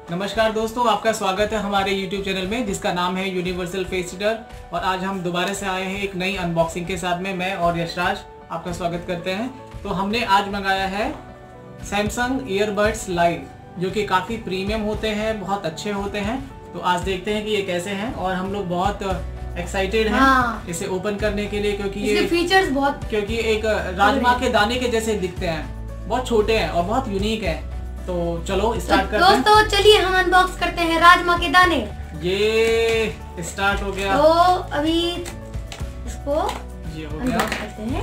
नमस्कार दोस्तों, आपका स्वागत है हमारे YouTube चैनल में जिसका नाम है यूनिवर्सल फेस रीडर। और आज हम दोबारा से आए हैं एक नई अनबॉक्सिंग के साथ में। मैं और यशराज आपका स्वागत करते हैं। तो हमने आज मंगाया है सैमसंग ईयरबड्स लाइव, जो कि काफ़ी प्रीमियम होते हैं, बहुत अच्छे होते हैं। तो आज देखते हैं कि ये कैसे हैं और हम लोग बहुत एक्साइटेड हैं इसे ओपन करने के लिए, क्योंकि ये फीचर्स क्योंकि एक राजमा के दाने के जैसे दिखते हैं, बहुत छोटे हैं और बहुत यूनिक है। तो चलो स्टार्ट करते हैं। दोस्तों चलिए हम अनबॉक्स करते हैं राजमा के दाने। ये स्टार्ट हो गया। तो अभी इसको ये हो गया करते हैं।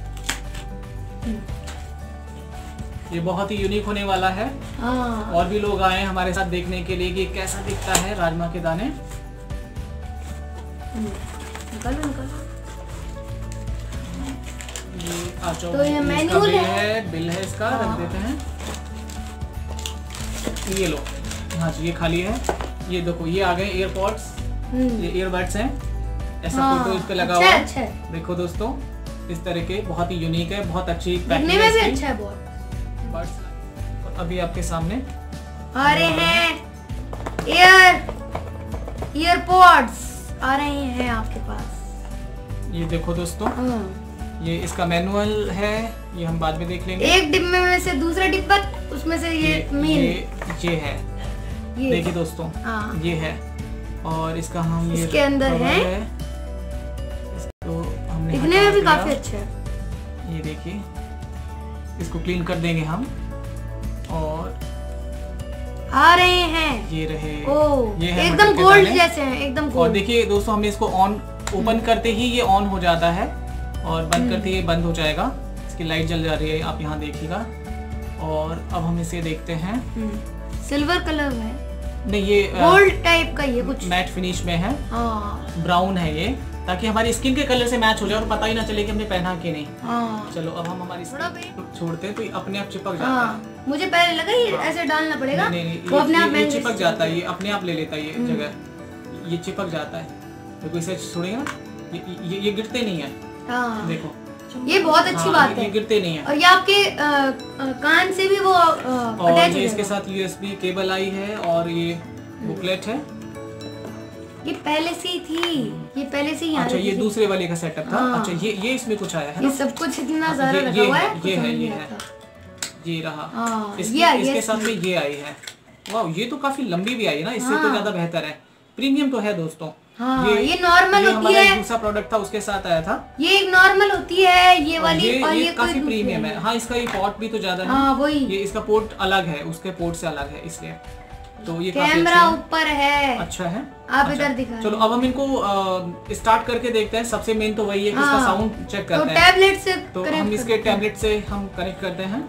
ये बहुत ही यूनिक होने वाला है। और भी लोग आए हैं हमारे साथ देखने के लिए कि कैसा दिखता है राजमा के दाने। निकालो। ये तो ये मैनुअल है, बिल है इसका, रख देते हैं। ये लो, हाँ जी, ये खाली है। ये देखो, ये आ गए ईयरपॉड्स, ये ईयरबड्स हैं। ऐसा फोटो इस पे लगा हुआ है। देखो दोस्तों, इस तरह के बहुत ही यूनिक है, बहुत अच्छी पैकिंग है, भी अच्छा है बहुत। बड्स और अभी आपके सामने आ रहे हैं ईयरपॉड्स आ रहे हैं आपके पास। ये देखो दोस्तों, ये इसका मैनुअल है, ये हम बाद में देख लेंगे। एक डिब्बे में से दूसरा डिब्बा, उसमें से ये है। देखिए दोस्तों, ये है। और इसका हम इसके अंदर है। इसको हमने दिखने में भी काफी अच्छा है। ये देखिए, इसको क्लीन कर देंगे हम। और आ रहे हैं, ये रहे। ये है एकदम गोल्ड जैसे हैं, एकदम गोल्ड। और देखिए दोस्तों, हमने इसको ऑन ओपन करते ही ये ऑन हो जाता है और बंद करते ही बंद हो जाएगा। इसकी लाइट जल जा रही है, आप यहाँ देखिएगा। और अब हम इसे देखते हैं। सिल्वर कलर है, नहीं ये गोल्ड टाइप का, ये कुछ मैट फिनिश में है। ब्राउन है ये, ताकि हमारी स्किन के कलर से मैच हो जाए और पता ही ना चले कि हमने पहना कि नहीं। चलो अब हम हमारी छोड़ते हैं तो ये अपने आप चिपक जाता है। मुझे पहले लगा ये ऐसे डालना पड़ेगा। नहीं, वो अपने आप चिपक जाता है, ये अपने आप ले लेता है ये जगह, ये चिपक जाता है। देखो इसे छोड़ेगा ना, ये गिरते नहीं है। देखो, ये बहुत अच्छी बात है, ये गिरते नहीं है। और ये आपके कान से भी वो और ये इसके साथ USB केबल आई है और ये बुकलेट है। ये पहले से ही थी, ये पहले से ही। अच्छा, ये दूसरे वाले का सेटअप था। अच्छा, ये इसमें कुछ आया है। ये सब कुछ इतना ज़्यादा लगा हुआ है। ये रहा। इसके साथ में ये आई है। वाह, ये तो काफी लंबी भी आई है ना, इससे तो ज्यादा बेहतर है। प्रीमियम तो है दोस्तों। ये नॉर्मल होती है। दूसरा प्रोडक्ट था, उसके साथ आया था। ये एक नॉर्मल होती है ये वाली, और ये काफी प्रीमियम है। हाँ, इसका ये पोर्ट भी तो ज्यादा है। वही, ये इसका पोर्ट अलग है, उसके पोर्ट से अलग है, इसलिए तो ये कैमरा ऊपर है। अच्छा है, आप इधर दिखा। चलो अब हम इनको स्टार्ट करके देखते हैं। सबसे मेन तो वही है कि इसका साउंड चेक करते हैं। तो टैबलेट से तो हम इसके टैबलेट से हम कनेक्ट करते हैं।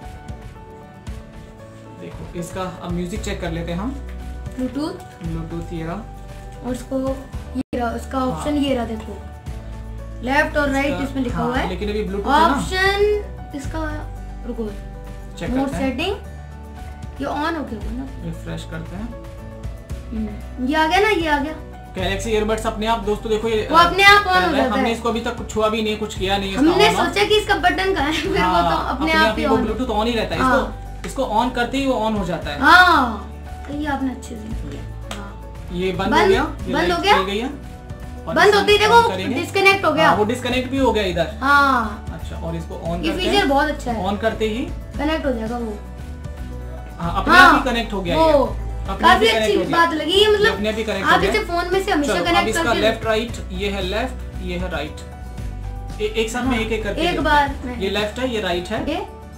देखो, इसका अब म्यूजिक चेक कर लेते हैं हम। ब्लूटूथ ये रहा, और इसका ऑप्शन ये रहा। देखो, लेफ्ट और राइट इसमें लिखा हुआ है, लेकिन अभी ब्लूटूथ ऑप्शन इसका। रुको, चेक मोड सेटिंग, ये ऑन हो गया ना। रिफ्रेश करते हैं। ये आ गया ना, ये आ गया। गैलेक्सी ईयरबड्स अपने आप दोस्तों देखो, ये वो अपने आप ऑन हो जाता है। हमने इसको अभी तक कुछ छुआ भी नहीं, कुछ किया नहीं। हमने सोचा कि इसका बटन कहाँ है, फिर वो तो अपने आप ही ऑन। ब्लूटूथ ऑन ही रहता है। इसको ऑन करते ही वो ऑन हो जाता है। ये आपने अच्छे से। ये बंद हो गया, बंद हो गया। बंद होते ही देखो डिस्कनेक्ट हो गया। वो डिस्कनेक्ट भी हो गया इधर। अच्छा, और इसको ऑन करते हैं। ये फीचर बहुत अच्छा है। ऑन करते ही कनेक्ट हो जाएगा वो। अपने आप ही कनेक्ट हो गया। काफी अच्छी बात लगी, मतलब अपने आप ही कनेक्ट आप इसे फोन में से हमेशा कनेक्ट करके। इसका लेफ्ट राइट, ये है लेफ्ट, ये है राइट। एक साथ में एक करके एक बार। ये लेफ्ट है, ये राइट है।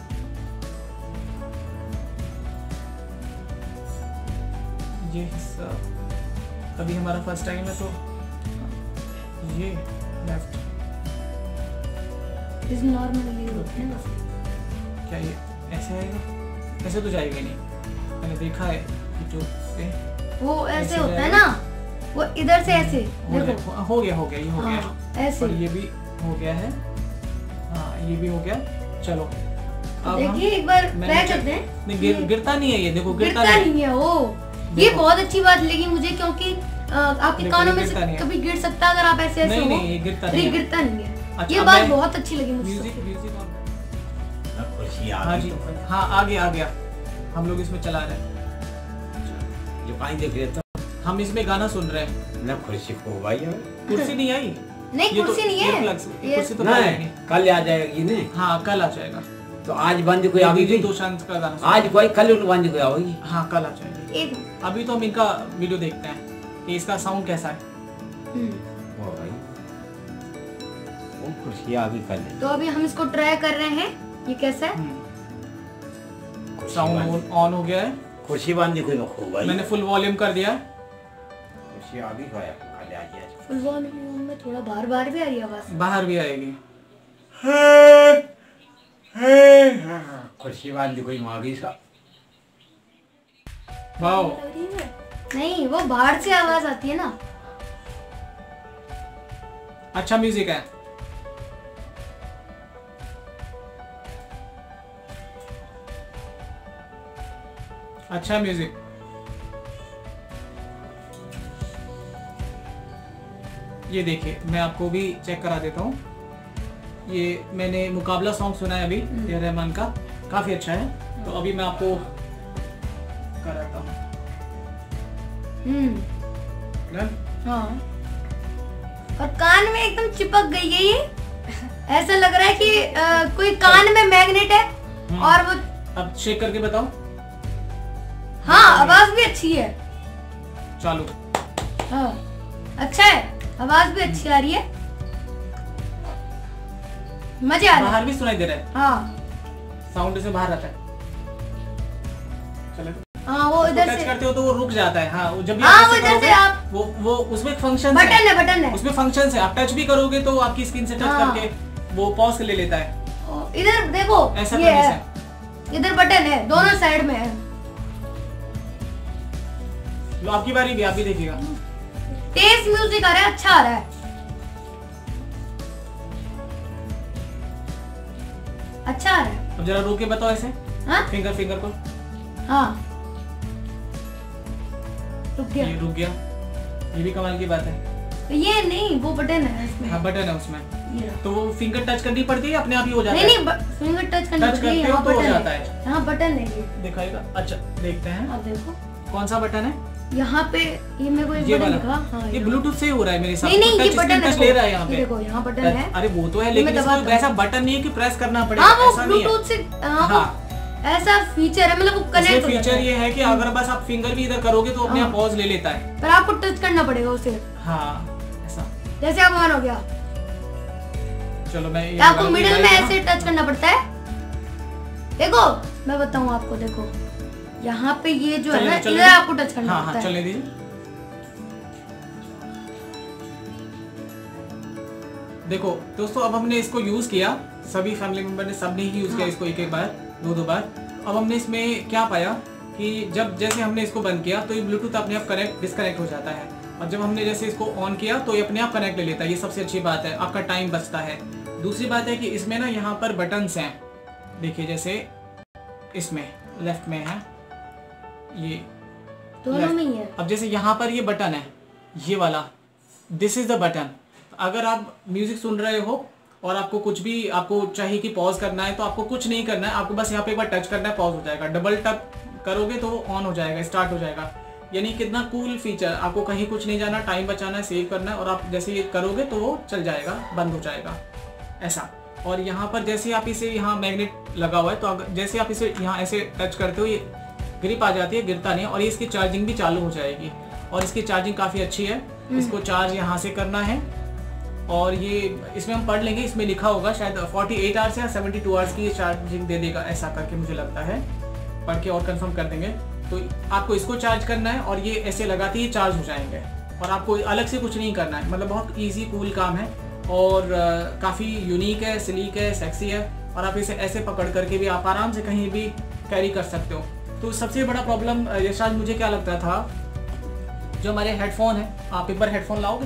ये हिस्सा अभी हमारा फर्स्ट टाइम है, तो ये लेफ्ट इस नॉर्मली होते हैं। क्या ये ऐसे आएगा? ऐसे तो जाएगा नहीं, मैंने देखा है कि जो वो ऐसे होता है ना, वो इधर से ऐसे। देखो, हो गया ये हो गया ऐसे। और ये भी हो गया है। ये भी हो गया। चलो अब देखिए, एक बार ट्राई करते हैं। नहीं, गिरता नहीं है ये। देखो, गिरता नहीं है। ये बहुत अच्छी बात लगी मुझे, क्योंकि आपके कानों में से कभी गिर सकता है अगर आप ऐसे ऐसे हो। नहीं, गिरता नहीं है। ये बात बहुत अच्छी लगी मुझे। म्यूजिक हाँ जी, हाँ आ गया हम लोग इसमें चला रहे हैं। जो कहीं देख रहे तो हम इसमें गाना सुन रहे हैं। ना खुशी को भाई कुर्सी नहीं आई? नहीं कुर्सी नहीं है, कुर्सी तो नहीं, कल आ जाएगी नहीं। हाँ कल आ जाएगा। तो आज बंद कोई आवेगी तो शांत का गाना आज कोई कल बंद कोई आवेगी। हाँ कल आ जाएगी। अभी तो हम इनका वीडियो देखते हैं कि इसका साउंड कैसा है। वो भाई वो खुशी आ गई कल। तो अभी हम इसको ट्राई कर रहे हैं, ये कैसा है। साउंड ऑन हो गया है। खुशी बंद कोई हो भाई। मैंने फुल वॉल्यूम कर दिया। खुशी आ गई भाई, कल आ गया। फुल वॉल्यूम में थोड़ा बाहर भी आ रही है आवाज। बाहर भी आएगी। खुशी बंद कोई मांगी सा। वाओ। नहीं वो बाहर से आवाज आती है ना। अच्छा म्यूजिक है। अच्छा म्यूजिक। ये देखिए मैं आपको भी चेक करा देता हूँ। ये मैंने मुकाबला सॉन्ग सुना है अभी ए आर रहमान का, काफी अच्छा है। तो अभी मैं आपको कराता हूँ। हाँ और कान में एकदम चिपक गई है ये। ऐसा लग रहा है कि कोई कान में मैग्नेट है। और वो अब शेक करके बताओ। हाँ आवाज भी अच्छी है। चालू। हाँ अच्छा है, आवाज भी अच्छी आ रही है, मजे आ रहे हैं। बाहर भी सुनाई दे रहा है। हाँ साउंड से बाहर आता है। चलो हाँ वो इधर टच से करते हो तो वो रुक जाता है। हाँ जब भी हाँ आप वो ऐसे इधर से करोगे, आप वो उसमें फंक्शन बटन है उसमें फंक्शन है। आप टच भी करोगे तो आपकी स्क्रीन से टच हाँ। करके वो पॉज ले लेता है। इधर देखो ऐसा ये करने है, से इधर बटन है, दोनों साइड में है। लो आपकी बारी भी, आप भी देखिएगा। तेज म्यूजिक आ रहा है, अच्छा आ रहा है, अच्छा आ रहा है। अब जरा रोक के बताओ ऐसे। हाँ फिंगर को। हाँ रुक गया। ये रुक गया। ये भी कमाल की बात है। ये नहीं वो बटन है इसमें। हाँ बटन है उसमें। ये तो वो फिंगर टच करनी पड़ती है, अपने आप ही हो जाता है। नहीं फिंगर टच करनी पड़ती है। यहाँ तो हो बटन जाता है, है। यहाँ बटन है ये दिखाएगा। अच्छा देखते हैं। आप देखो कौन सा बटन है यहाँ पे। ये मेरे को एक ये बटन वाला। दिखा। हाँ ये ब्लूटूथ से ही हो रहा है मेरे साथ। नहीं ये बटन टच ले रहा है यहाँ पे। देखो यहाँ बटन है। अरे वो तो है, लेकिन इसमें वैसा बटन नहीं है कि प्रेस करना पड़ेगा। हाँ वो ऐसा नहीं है। ब्लूटूथ से हाँ ऐसा फीचर है, मतलब वो कनेक्ट हो जाता फीचर है। ये है कि अगर बस आप फिंगर भी इधर करोगे तो अपने आप पॉज ले लेता है। पर आपको टच करना पड़ेगा उसे। हाँ ऐसा। जैसे आप ऑन हो गया, चलो मैं आपको मिडिल में ऐसे टच करना पड़ता है। देखो मैं बताऊँ आपको, देखो यहाँ पे ये जो है ना, इधर आपको टच करना पड़ता है। चलने दीजिए। देखो दोस्तों अब हमने इसको यूज किया, सभी फैमिली मेंबर ने, सबने ही यूज किया इसको एक बार दो बार। अब हमने इसमें क्या पाया कि जब जैसे हमने इसको बंद किया तो ये ब्लूटूथ अपने आप डिस्कनेक्ट हो जाता है, और जब हमने जैसे इसको ऑन किया तो ये अपने आप कनेक्ट ले लेता है। ये सबसे अच्छी बात है, आपका टाइम बचता है। दूसरी बात है कि इसमें ना यहाँ पर बटन्स हैं, देखिए जैसे इसमें लेफ्ट में है, ये दोनों में ही है। अब जैसे यहाँ पर ये बटन है, ये वाला, दिस इज द बटन। अगर आप म्यूजिक सुन रहे हो और आपको कुछ भी आपको चाहिए कि पॉज करना है, तो आपको कुछ नहीं करना है, आपको बस यहाँ पे एक बार टच करना है, पॉज हो जाएगा। डबल टैप करोगे तो वो ऑन हो जाएगा, स्टार्ट हो जाएगा। यानी कितना कूल फीचर, आपको कहीं कुछ नहीं जाना, टाइम बचाना है, सेव करना है, और आप जैसे ये करोगे तो वो चल जाएगा, बंद हो जाएगा ऐसा। और यहाँ पर जैसे आप इसे, यहाँ मैग्नेट लगा हुआ है, तो अगर जैसे आप इसे यहाँ ऐसे टच करते हो ये ग्रिप आ जाती है, गिरता नहीं है, और ये इसकी चार्जिंग भी चालू हो जाएगी। और इसकी चार्जिंग काफ़ी अच्छी है। इसको चार्ज यहाँ से करना है, और ये इसमें हम पढ़ लेंगे, इसमें लिखा होगा शायद 48 आवर्स या 72 आवर्स की चार्जिंग दे देगा, ऐसा करके मुझे लगता है, पढ़ के और कंफर्म कर देंगे। तो आपको इसको चार्ज करना है, और ये ऐसे लगाते ही चार्ज हो जाएंगे, और आपको अलग से कुछ नहीं करना है। मतलब बहुत इजी कूल काम है, और काफ़ी यूनिक है, स्लीक है, सेक्सी है, और आप इसे ऐसे पकड़ करके भी आप आराम से कहीं भी कैरी कर सकते हो। तो सबसे बड़ा प्रॉब्लम यशराज मुझे क्या लगता था, जो हमारे हेडफोन है, आप एक बार हेडफोन लाओगे,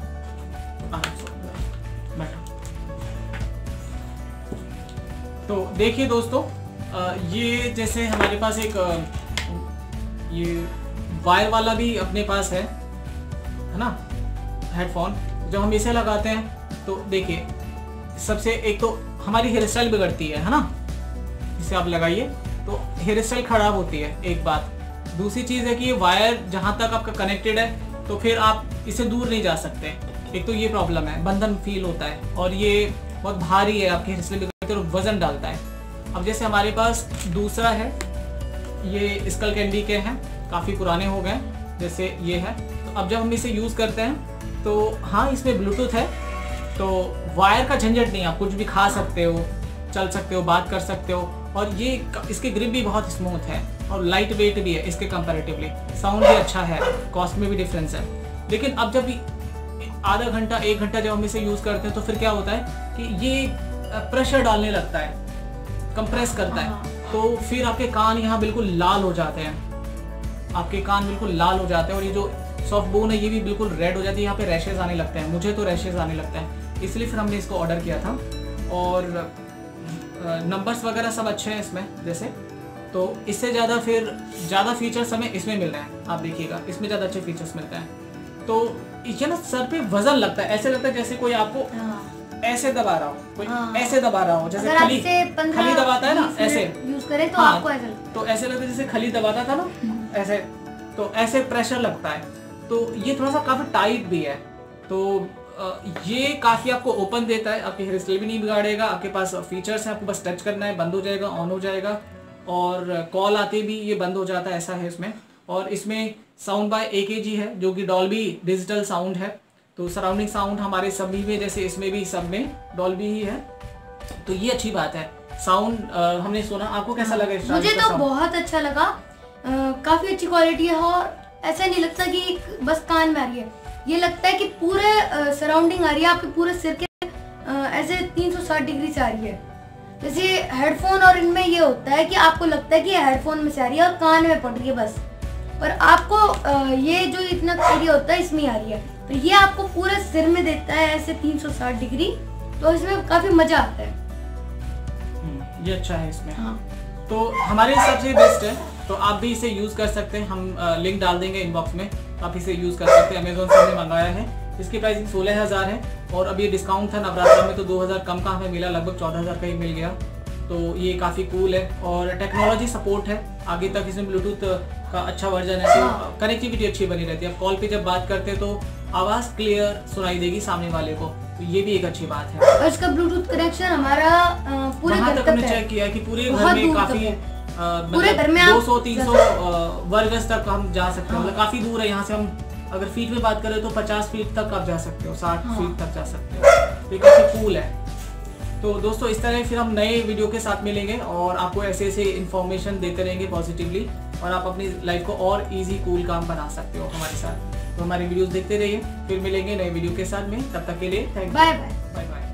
तो देखिए दोस्तों, ये जैसे हमारे पास एक ये वायर वाला भी अपने पास है ना हेडफोन। जब हम इसे लगाते हैं तो देखिए, सबसे एक तो हमारी हेयर स्टाइल बिगड़ती है ना, इसे आप लगाइए तो हेयर स्टाइल खराब होती है, एक बात। दूसरी चीज़ है कि ये वायर जहाँ तक आपका कनेक्टेड है तो फिर आप इसे दूर नहीं जा सकते। एक तो ये प्रॉब्लम है, बंधन फील होता है और ये बहुत भारी है, आपके हिस्से में वजन डालता है। अब जैसे हमारे पास दूसरा है, ये स्कल कैंडी के हैं, काफ़ी पुराने हो गए, जैसे ये है। तो अब जब हम इसे यूज़ करते हैं तो हाँ इसमें ब्लूटूथ है, तो वायर का झंझट नहीं, आप कुछ भी खा सकते हो, चल सकते हो, बात कर सकते हो। और ये इसकी ग्रिप भी बहुत स्मूथ है और लाइट वेट भी है इसके कंपैरेटिवली। साउंड भी अच्छा है, कॉस्ट में भी डिफरेंस है। लेकिन अब जब आधा घंटा 1 घंटा जब हम इसे यूज़ करते हैं तो फिर क्या होता है कि ये प्रेशर डालने लगता है, कंप्रेस करता है, तो फिर आपके कान यहाँ बिल्कुल लाल हो जाते हैं, आपके कान बिल्कुल लाल हो जाते हैं और ये जो सॉफ्ट बोन है ये भी बिल्कुल रेड हो जाती है, यहाँ पे रैशेज आने लगते हैं, मुझे तो रैशेज आने लगता है। इसलिए फिर हमने इसको ऑर्डर किया था। और नंबर्स वगैरह सब अच्छे हैं इसमें जैसे, तो इससे ज़्यादा फीचर्स हमें इसमें मिल रहे हैं। आप देखिएगा इसमें ज़्यादा अच्छे फीचर्स मिलते हैं। तो ये ना सर पे वजन लगता है, ऐसे लगता है जैसे कोई आपको ऐसे दबा रहा हो, कोई ऐसे दबा रहा हो, जैसे खली दबाता है ना, ऐसे यूज करें तो आपको ऐसा तो ऐसे लगता है जैसे खली दबाता था ना, ऐसे, तो ऐसे प्रेशर लगता है। तो ये थोड़ा सा काफी टाइट भी है, तो ये काफी आपको ओपन देता है, आपके हेयर स्टाइल भी नहीं बिगाड़ेगा। आपके पास फीचर्स हैं, आपको बस टच करना है, बंद हो जाएगा, ऑन हो जाएगा, और कॉल आते भी ये बंद हो जाता है, ऐसा है इसमें। और इसमें साउंड बाय AKG है जो कि डॉल्बी डिजिटल साउंड है, तो सराउंडिंग साउंड हमारे सभी में, जैसे इसमें भी सब में डॉल्बी ही है, तो ये अच्छी बात है। साउंड हमने सुना, आपको कैसा लगा? मुझे तो बहुत अच्छा लगा, काफी अच्छी क्वालिटी है और ऐसा नहीं लगता कि बस कान में आ रही है, ये लगता है कि पूरे सराउंडिंग आ रही है, आपके पूरे सिर के ऐसे 360 डिग्री से आ रही है। जैसे हेडफोन और इनमें ये होता है कि आपको लगता है कि हेडफोन में से आ रही है और कान में पड़ रही है बस, और आपको ये जो इतना एरिया होता है इसमें आ रही है, तो ये आपको पूरे सिर में देता है ऐसे 360 डिग्री, तो इसमें काफी मजा आता है। ये अच्छा है इसमें। हाँ। तो हमारे हिसाब से बेस्ट है, तो आप भी इसे यूज कर सकते हैं, हम लिंक डाल देंगे इनबॉक्स में, आप इसे यूज कर सकते हैं। अमेजोन से हमने मंगाया है, इसकी प्राइसिंग 16,000 है और अभी डिस्काउंट था नवरात्र में, तो 2,000 कम का हमें मिला, लगभग 14,000 का ही मिल गया। तो ये काफ़ी कूल है और टेक्नोलॉजी सपोर्ट है आगे तक, इसमें ब्लूटूथ का अच्छा वर्जन है, तो कनेक्टिविटी अच्छी बनी रहती है। आप कॉल पे जब बात करते हैं तो आवाज़ क्लियर सुनाई देगी सामने वाले को, तो ये भी एक अच्छी बात है। और इसका ब्लूटूथ कनेक्शन हमारा पूरे घर तक हमने चेक किया कि पूरे घर में काफी पूरे घर में 200-300 वर्ग तक हम जा सकते हैं, मतलब काफी दूर है यहाँ से। हम अगर फीट में बात करें तो 50 फीट तक आप जा सकते हो, 60 फीट तक जा सकते हो, तो ये काफी कूल है। तो दोस्तों इस तरह फिर हम नए वीडियो के साथ मिलेंगे और आपको ऐसे ऐसे इन्फॉर्मेशन देते रहेंगे पॉजिटिवली, और आप अपनी लाइफ को और इजी कूल काम बना सकते हो हमारे साथ। तो हमारी वीडियोस देखते रहिए, फिर मिलेंगे नए वीडियो के साथ में, तब तक के लिए thank you, bye bye. Bye bye.